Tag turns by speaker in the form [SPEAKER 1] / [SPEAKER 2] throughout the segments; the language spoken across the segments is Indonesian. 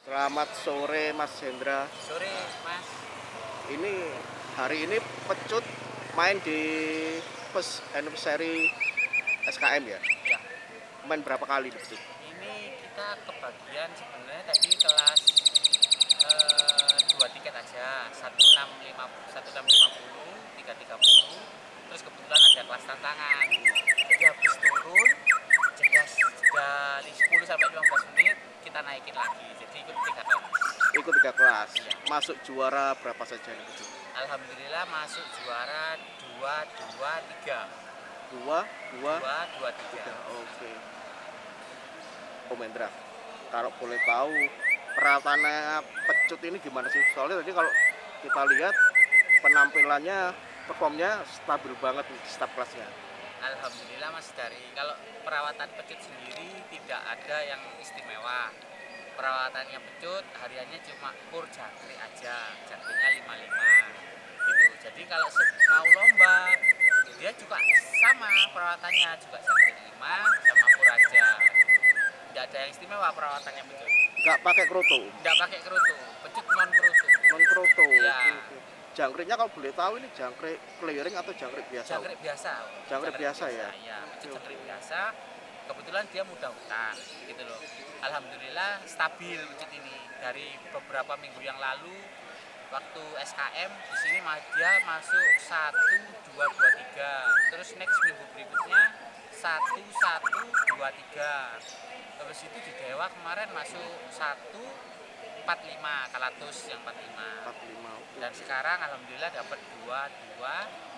[SPEAKER 1] Selamat sore Mas Hendra.
[SPEAKER 2] Sore, Mas.
[SPEAKER 1] Ini hari ini Pecut main di anniversary SKM ya.
[SPEAKER 2] Ya,
[SPEAKER 1] Main berapa kali di Pecut?
[SPEAKER 2] ini kita kebagian sebenarnya tadi kelas 2 tiket aja, 1650, 330. Terus kebetulan ada kelas tantangan. Jadi habis turun jeda 10 sampai 15 menit kita naikin lagi. Jadi ikut 3 kelas.
[SPEAKER 1] Ikut 3 kelas.
[SPEAKER 2] Iya.
[SPEAKER 1] Masuk juara berapa saja di Pecut?
[SPEAKER 2] Alhamdulillah masuk juara 2 2 3.
[SPEAKER 1] Dua, dua,
[SPEAKER 2] 2 2
[SPEAKER 1] tiga.
[SPEAKER 2] 3.
[SPEAKER 1] Oke. Om Hendra, kalau boleh tahu perawatannya Pecut ini gimana sih? Soalnya tadi kalau kita lihat penampilannya, performnya stabil banget di setiap kelasnya.
[SPEAKER 2] Alhamdulillah Mas, kalau perawatan Pecut sendiri tidak ada yang istimewa. Perawatannya Pecut hariannya cuma kur jangkrik aja, jangkriknya 55 gitu. Jadi kalau mau lomba dia juga sama perawatannya, juga jangkrik 5 sama kur aja. Tidak ada yang istimewa perawatannya Pecut.
[SPEAKER 1] Nggak pakai kroto,
[SPEAKER 2] Tidak pakai kerutu, Pecut non kerutu.
[SPEAKER 1] non kroto.
[SPEAKER 2] Ya.
[SPEAKER 1] Oke. Jangkriknya kalau boleh tahu ini jangkrik clearing atau jangkrik biasa?
[SPEAKER 2] Jangkrik biasa.
[SPEAKER 1] Jangkrik biasa ya?
[SPEAKER 2] Ya, Pecut
[SPEAKER 1] Oke,
[SPEAKER 2] jangkrik
[SPEAKER 1] oke.
[SPEAKER 2] biasa. Kebetulan dia mudah hutan gitu loh. Alhamdulillah stabil Pecut ini. Dari beberapa minggu yang lalu waktu SKM di sini dia masuk 1 2 2 3. Terus next minggu berikutnya 1 1 2 3. Terus itu di Dewa kemarin masuk 1 45, Kalatus yang 45.
[SPEAKER 1] 45. Oke.
[SPEAKER 2] Dan sekarang alhamdulillah dapat 2 2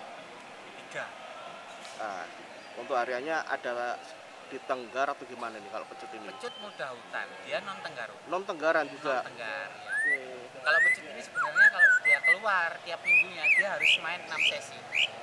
[SPEAKER 2] 3.
[SPEAKER 1] Nah, untuk hariannya ada di Tenggar atau gimana nih kalau Pecut ini?
[SPEAKER 2] Pecut mudah hutan, dia non tenggaru,
[SPEAKER 1] Non Tenggaran
[SPEAKER 2] non
[SPEAKER 1] juga.
[SPEAKER 2] tenggar. Ya.
[SPEAKER 1] Oke.
[SPEAKER 2] Kalau Pecut ini sebenarnya kalau dia keluar tiap minggunya dia harus main 6 sesi.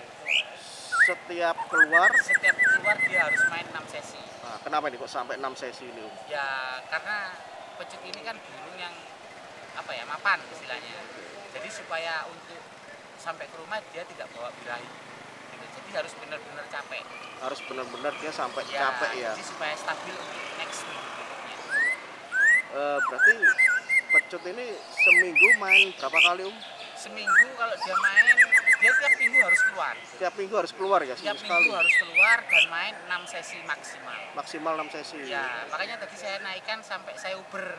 [SPEAKER 1] Setiap keluar,
[SPEAKER 2] Setiap keluar dia harus main 6 sesi.
[SPEAKER 1] nah, kenapa nih kok sampai 6 sesi ini? Om?
[SPEAKER 2] Ya karena Pecut ini kan burung yang mapan istilahnya. Jadi supaya untuk sampai ke rumah dia tidak bawa birahi. Gitu. Jadi harus benar-benar capek.
[SPEAKER 1] Harus benar-benar dia sampai
[SPEAKER 2] Ya,
[SPEAKER 1] capek ya.
[SPEAKER 2] jadi supaya stabil untuk next minggu berikutnya.
[SPEAKER 1] Berarti Pecut ini seminggu main berapa kali
[SPEAKER 2] Seminggu kalau dia main, dia tiap minggu harus keluar.
[SPEAKER 1] Tiap minggu harus keluar ya,
[SPEAKER 2] Tiap
[SPEAKER 1] seminggu
[SPEAKER 2] minggu
[SPEAKER 1] sekali.
[SPEAKER 2] harus keluar dan main 6 sesi maksimal.
[SPEAKER 1] Maksimal 6 sesi.
[SPEAKER 2] Ya, makanya tadi saya naikkan sampai saya uber.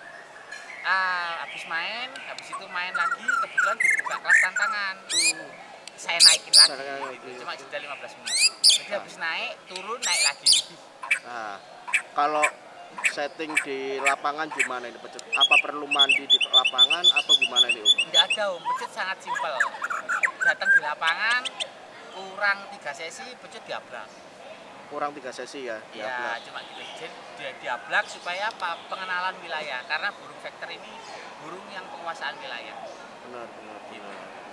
[SPEAKER 2] Habis itu main lagi, kebetulan dibuka kelas tantangan. Saya naikin lagi,
[SPEAKER 1] Tantangan
[SPEAKER 2] gitu.
[SPEAKER 1] lagi.
[SPEAKER 2] Cuma jeda 15 menit. Jadi habis naik, turun, naik lagi.
[SPEAKER 1] Nah, kalau setting di lapangan gimana ini Pecut? Apa perlu mandi di lapangan atau gimana ini
[SPEAKER 2] Tidak ada Pecut sangat simpel. Datang di lapangan, kurang 3 sesi, Pecut diablak.
[SPEAKER 1] Kurang 3 sesi ya?
[SPEAKER 2] Ya, cuma gitu. Jadi dia diablak supaya apa? Pengenalan wilayah. Karena burung vector ini burung yang penguasaan wilayah.
[SPEAKER 1] Benar, benar, benar.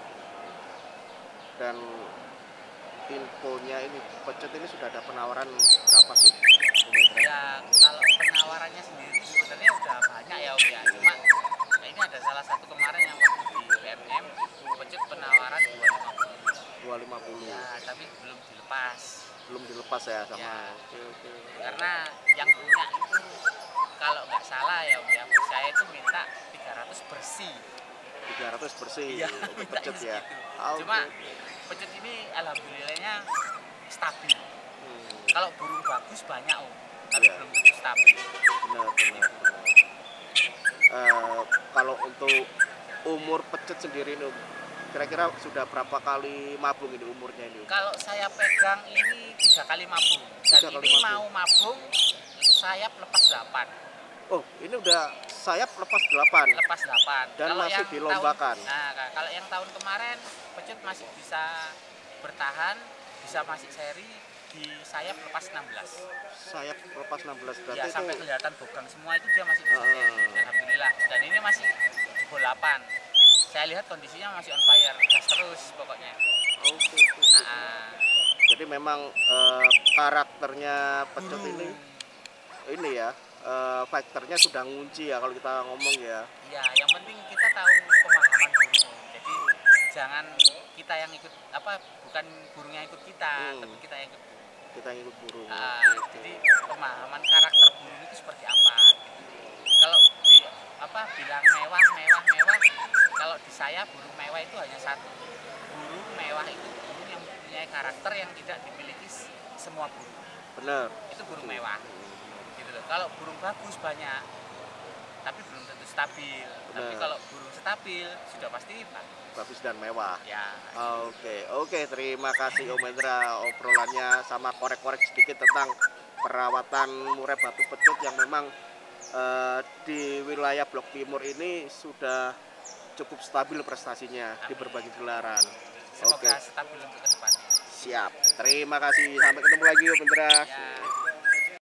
[SPEAKER 1] Dan infonya ini Pecut ini sudah ada penawaran berapa sih? Om Hendra?
[SPEAKER 2] Ya, kalau penawarannya sendiri sebenarnya udah banyak ya Om ya. Cuma ini ada salah satu kemarin yang waktu di UMM, Pecut penawaran 250.
[SPEAKER 1] 250.
[SPEAKER 2] Ya, tapi belum dilepas.
[SPEAKER 1] Belum dilepas ya sama.
[SPEAKER 2] Ya.
[SPEAKER 1] Oke, oke.
[SPEAKER 2] Karena yang punya itu kalau nggak salah ya Om ya, saya itu minta 300 bersih.
[SPEAKER 1] 300 bersih
[SPEAKER 2] Iya,
[SPEAKER 1] untuk
[SPEAKER 2] mintanya
[SPEAKER 1] Pecut ya.
[SPEAKER 2] segitu.
[SPEAKER 1] Ah, oke,
[SPEAKER 2] Cuma
[SPEAKER 1] oke.
[SPEAKER 2] Pecut ini alhamdulillahnya stabil.
[SPEAKER 1] Hmm,
[SPEAKER 2] Kalau burung bagus banyak Om, tapi
[SPEAKER 1] Iya.
[SPEAKER 2] belum tentu stabil.
[SPEAKER 1] benar, benar, benar. Kalau untuk umur Pecut sendiri ini, kira-kira sudah berapa kali mabung ini umurnya ini?
[SPEAKER 2] Kalau saya pegang ini 3 kali mabung. Dan
[SPEAKER 1] 3 kali
[SPEAKER 2] ini
[SPEAKER 1] mabung.
[SPEAKER 2] mau mabung sayap lepas 8.
[SPEAKER 1] Oh, ini udah sayap lepas 8
[SPEAKER 2] Lepas 8.
[SPEAKER 1] dan
[SPEAKER 2] Kalau
[SPEAKER 1] masih
[SPEAKER 2] yang
[SPEAKER 1] dilombakan.
[SPEAKER 2] kalau yang tahun kemarin Pecut masih bisa bertahan, bisa masih seri di sayap lepas 16.
[SPEAKER 1] Sayap lepas 16
[SPEAKER 2] Ya
[SPEAKER 1] berarti
[SPEAKER 2] sampai
[SPEAKER 1] itu.
[SPEAKER 2] kelihatan bogang semua itu dia masih bisa seri. Alhamdulillah. Dan ini masih jebol 8. Saya lihat kondisinya masih on fire, gas terus pokoknya.
[SPEAKER 1] Oke, oke, oke.
[SPEAKER 2] Ah,
[SPEAKER 1] Jadi memang karakternya Pecut
[SPEAKER 2] burung.
[SPEAKER 1] ini ya, faktornya sudah ngunci ya kalau kita ngomong ya.
[SPEAKER 2] Ya, yang penting kita tahu pemahaman burung. Jadi jangan kita yang ikut bukan burungnya ikut kita, tapi kita yang ikut burung.
[SPEAKER 1] Kita yang ikut burung.
[SPEAKER 2] Jadi pemahaman karakter burung itu seperti apa? Gitu. Kalau bilang mewah mewah mewah. Kalau di saya burung mewah itu hanya satu. Burung mewah itu burung yang mempunyai karakter yang tidak dimiliki semua burung.
[SPEAKER 1] Bener.
[SPEAKER 2] Itu burung mewah. Gitu loh. Kalau burung bagus banyak, tapi belum tentu stabil. Tapi kalau burung stabil sudah pasti
[SPEAKER 1] bagus dan mewah.
[SPEAKER 2] Ya.
[SPEAKER 1] Oke, terima kasih Om Hendra obrolannya sama korek-korek sedikit tentang perawatan murai batu pecut yang memang di wilayah Blok Timur ini sudah cukup stabil prestasinya di berbagai gelaran.
[SPEAKER 2] Semoga stabil untuk ke depannya.
[SPEAKER 1] Siap. Terima kasih. Sampai ketemu lagi Om Hendra.
[SPEAKER 2] Ya.